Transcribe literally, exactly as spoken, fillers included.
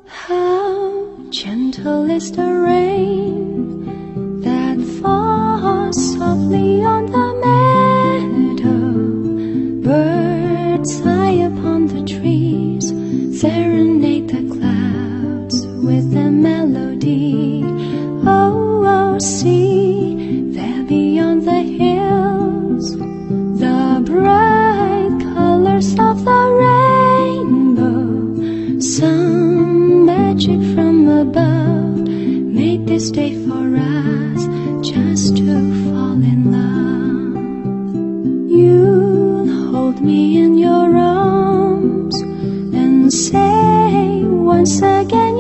How gentle is the rain that falls softly on the meadow. Birds high upon the trees serenade the clouds with their melody. Oh, oh, see, there beyond the hills, the bright colors of the rainbow. Some magic from above made this day for us just to fall in love. You'll hold me in your arms and say once again,